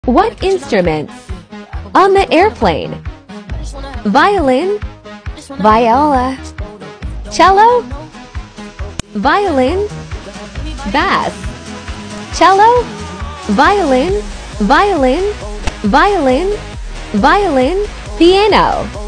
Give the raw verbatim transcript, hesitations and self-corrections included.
What instruments? On the airplane. Violin, viola, cello, violin, bass, cello, violin, violin, violin, violin, piano.